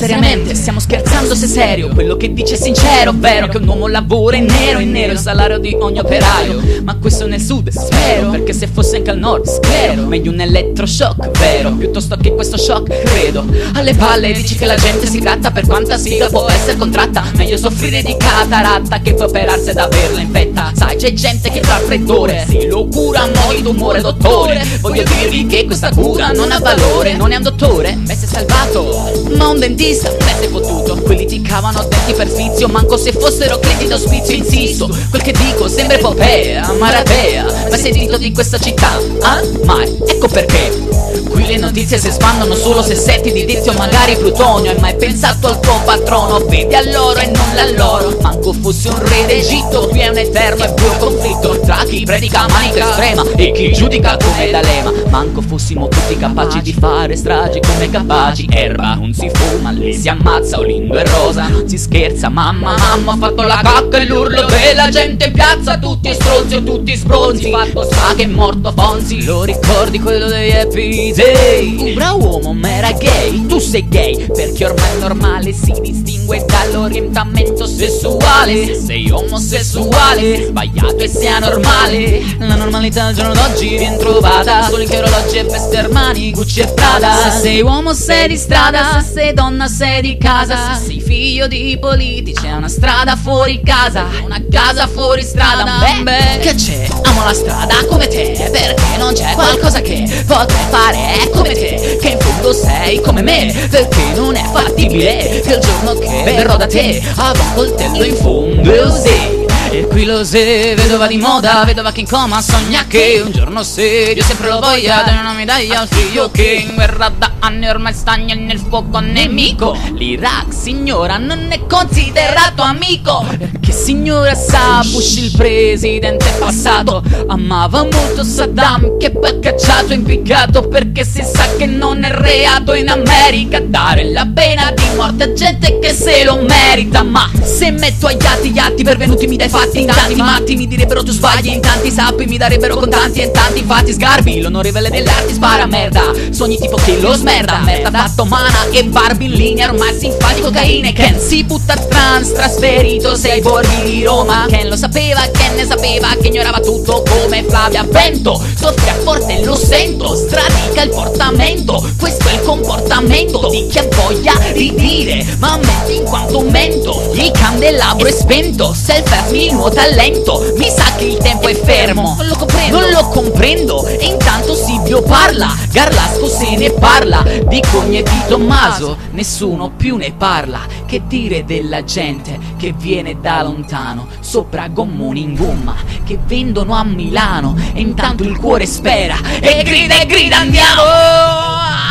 seriamente, stiamo scherzando se serio. Quello che dice è sincero, ovvero che un uomo lavora in nero il salario di ogni operaio. Ma questo nel sud, spero, perché se fosse anche al nord, spero. Meglio un elettroshock, vero, piuttosto che questo shock, credo. Alle palle dici che la gente si gratta per quanta sfiga può essere contratta. Meglio soffrire di cataratta che poi operarsi ed averla in vetta. Sai, c'è gente che fa freddore, si lo cura, muore d'umore, dottore. Voglio dirvi che questa cura non ha valore. Non è un dottore, beh sei salvato, ma un dentista, beh sei fottuto. Quelli ti cavano denti per sfizio, manco se fossero clienti d'ospizio. Insisto, quel che dico sembra epopea, maratea. Ma sei sentito di questa città? Ah? Mai, ecco perché qui le notizie si espandono solo se senti di Tizio, magari Plutonio. Hai mai pensato al tuo patrono? Vedi all'oro e non all'oro. Manco fossi un re d'Egitto, qui è un eterno e buio conflitto tra chi predica manica estrema e chi giudica come D'Alema. Manco fossimo tutti capaci di fare stragi come capaci. Erba non si fuma, lì si ammazza, Olindo e Rosa non si scherza. Mamma ha fatto la cacca e l'urlo della gente in piazza. Tutti stronzi o tutti sbronzi, fatto sta che è morto Fonzi. Lo ricordi quello degli Happy Day? Un bravo uomo ma era gay. Tu sei gay perché ormai è normale, si distingue dall'orientamento sessuale. Se sei omosessuale, sbagliato e sia normale. La normalità al giorno d'oggi viene trovata solo in che orologi e vesti Armani, Gucci e Prada. Se sei uomo sei di strada, se sei donna sei di casa. Se sei figlio di politici è una strada fuori casa, una casa fuori strada. Beh, che c'è? Amo la strada come te, perché non c'è qualcosa che potrei fare come te, che in fondo sei come me, perché non è fattibile che il giorno che verrò da te avrò un coltello in fondo, sì. E qui lo sei, vedova di moda, vedova che in coma sogna che un giorno serio sempre lo voglia dare una medaglia al figlio che in guerra da anni ormai stagna nel fuoco nemico. L'Iraq, signora, non è considerato amico, perché signora sa, Bush il presidente passato amava molto Saddam, che poi cacciato e impiccato, perché si sa che non è reato in America dare la pena di morte a gente che se lo merita. Ma se metto agli atti pervenuti mi dai fatti, in tanti matti mi direbbero tu sbagli, in tanti sappi mi darebbero contanti, e in tanti fatti sgarbi. L'onorevole dell'arte spara merda, sogni tipo che lo smerda, merda fatto mana e Barbie in linea, ormai si fa di cocaina. E Ken si butta trans, trasferito sei borghi di Roma. Ken lo sapeva, Ken ne sapeva, che ignorava tutto come Flavia Vento. Soffia forte, lo sento, stradica il portamento. Questo è il comportamento di chi ha voglia di dire, ma metti in quanto mento, il candelabro è spento. Self-help il nuota lento, mi sa che il tempo è fermo. Non lo comprendo, e intanto Silvio parla, Garlasco se ne parla, di Cogne e di Tommaso nessuno più ne parla. Che dire della gente che viene da lontano, sopra gommoni in gomma che vendono a Milano, e intanto il cuore spera e grida andiamo.